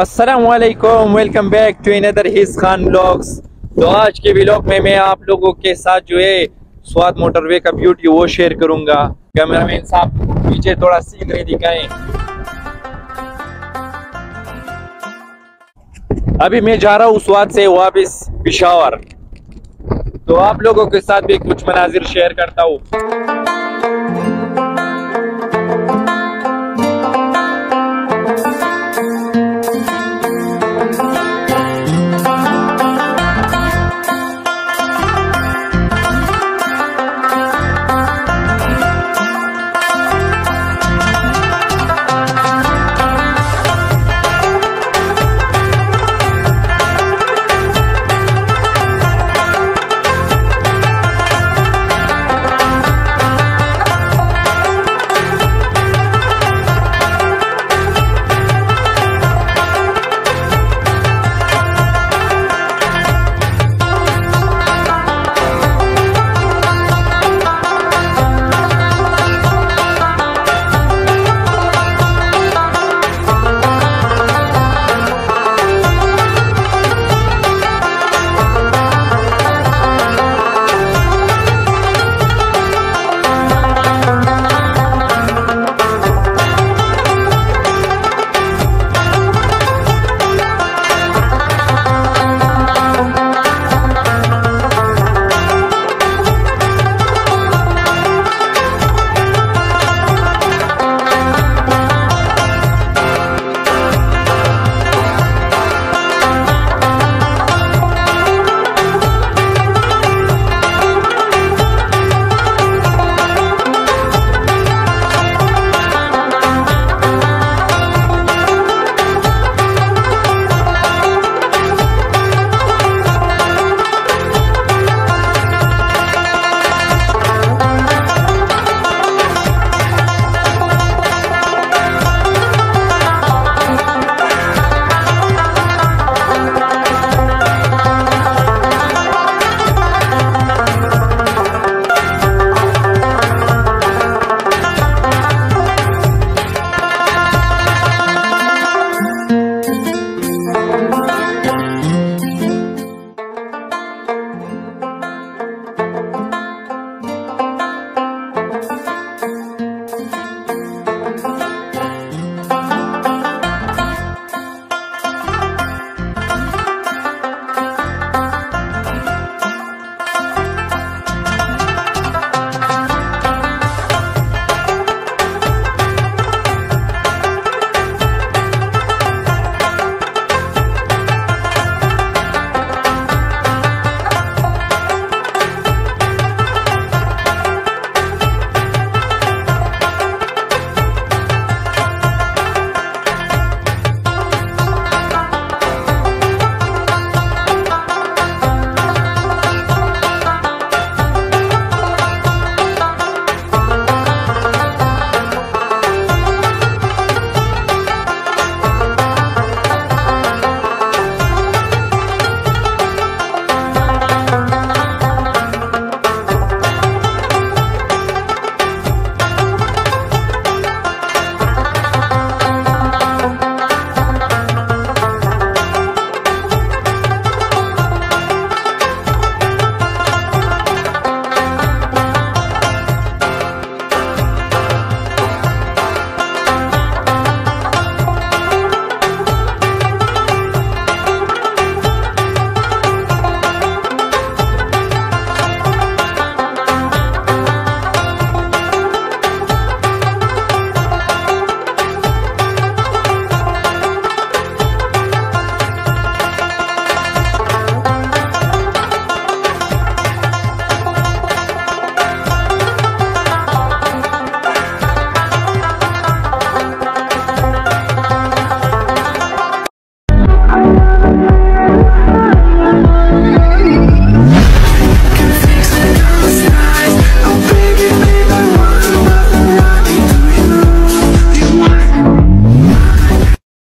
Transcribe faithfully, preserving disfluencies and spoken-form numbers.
अस्सलामुअलैकुम, welcome back to another हिज Khan vlogs. तो आज के व्लॉग में मैं आप लोगों के साथ जो है स्वात मोटरवे का ब्यूटी वो शेयर करूंगा। कैमरामैन साहब पीछे थोड़ा सीनरी दिखाएं। अभी मैं जा रहा हूँ स्वात से वापस पेशावर, तो आप लोगों के साथ भी कुछ मनाजिर शेयर करता हूँ।